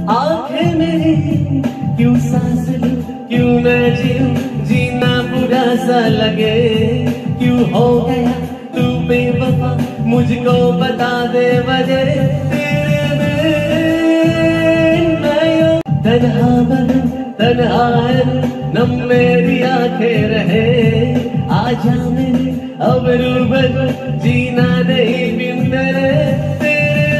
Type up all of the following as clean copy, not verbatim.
आंखें मेरी क्यों सांस लूं, क्यों मैं जीऊं, जीना बुरा सा लगे, क्यों हो गया तू बेवफा, मुझको बता दे वजह। तेरे बिन मैं यूं तन्हा बनूं, तन्हा है नम मेरी आंखें रहे, आजा मेरे अब रूबरू, जीना नहीं बिन तेरे। तेरे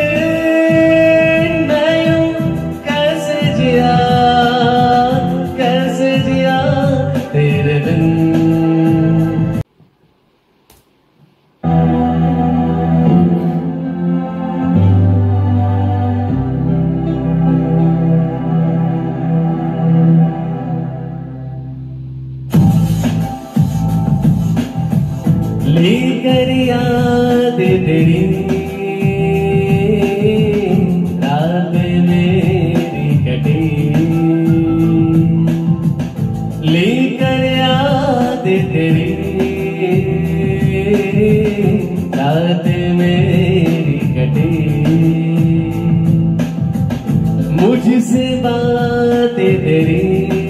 बिन मैं यूं कैसे जिया, कैसे जिया तेरे बिन। लेकर याद तेरी रात मेरी कटी, लेकर याद तेरी रात मेरी कटी, मुझसे बातें तेरी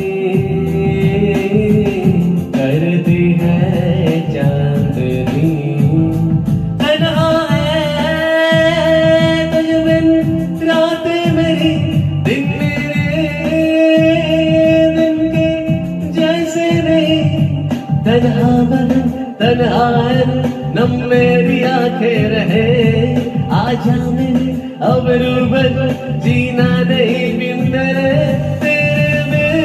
करती है चांदनी, तन्हा है तुझ बिन रातें मेरी, दिन मेरे दिन के जैसे नहीं, तन्हा बनूं तन्हा है नम मेरी आंखें रहे, आजा मेरे अब रूबरू, जीना नहीं बिन तेरे। तेरे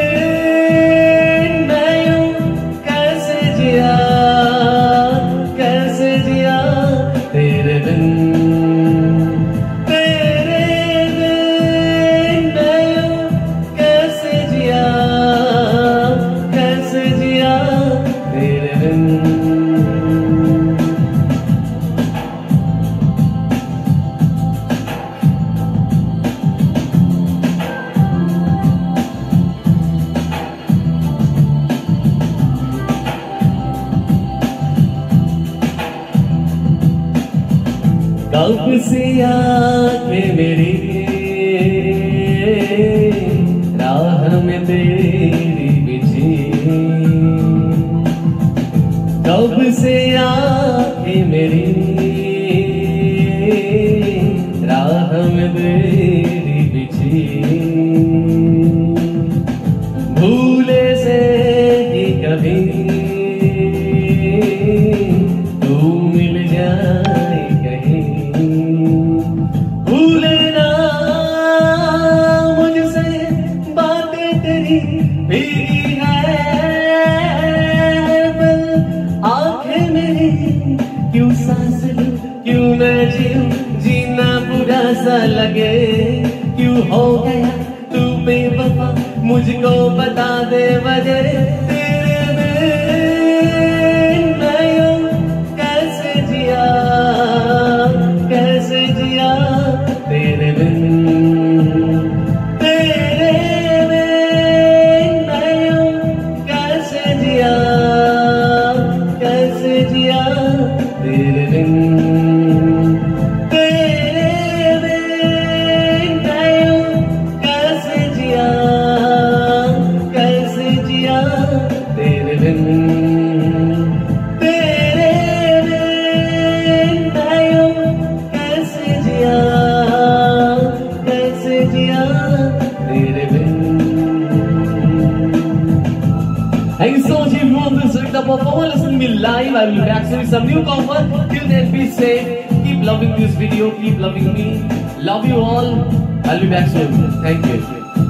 बिन मैं यूं कैसे जिया, कैसे जिया तेरे बिन। तेरे बिन मैं यूं कैसे जिया, कैसे जिया तेरे बिन। कब से आंखें मेरी राह में तेरी बिछी, कब से आंखें मेरी राह में तेरी बिछी, भूले से ही कभी तू मिल जाए कहीं, भूले ना मुझसे बातें तेरी भीगी है बल, आंखें मेरी क्यों सांस लूं, क्यों मैं जीऊं, जीना बुरा सा लगे, क्यों हो गया तू बेवफा, मुझको बता दे वजह। तेरे बिन मैं यूं कैसे जिया, कैसे जिया तेरे बिन। तेरे बिन मैं यूं कैसे जिया, कैसे जिया तेरे बिन। तेरे बिन मैं यूं कैसे जिया, कैसे जिया तेरे बिन। तेरे बिन मैं यूं कैसे जिया, कैसे जिया तेरे बिन। Thank you so much everyone for listening to the performance. Listen to me live. I will be back soon with some new comfort. Till then, be safe. Keep loving this video. Keep loving me. Love you all. I'll be back soon. Thank you.